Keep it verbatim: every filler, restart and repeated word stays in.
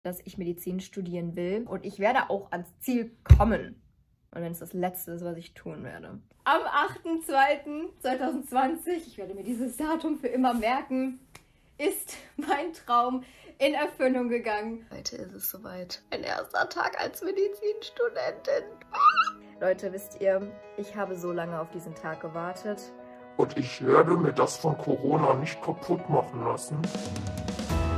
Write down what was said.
dass ich Medizin studieren will und ich werde auch ans Ziel kommen. Und wenn es das Letzte ist, was ich tun werde. Am achten zweiten zweitausendzwanzig, ich werde mir dieses Datum für immer merken, ist mein Traum in Erfüllung gegangen. Heute ist es soweit. Mein erster Tag als Medizinstudentin. Leute, wisst ihr, ich habe so lange auf diesen Tag gewartet. Und ich werde mir das von Corona nicht kaputt machen lassen.